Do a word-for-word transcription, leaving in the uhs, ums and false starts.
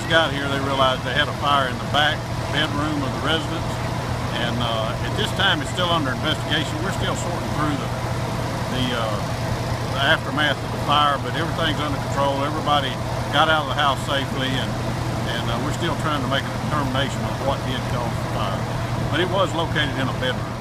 got here, they realized they had a fire in the back bedroom of the residence, and uh, at this time it's still under investigation. We're still sorting through the the, uh, the aftermath of the fire, but everything's under control. Everybody got out of the house safely, and and uh, we're still trying to make a determination on what did cause the fire. But it was located in a bedroom.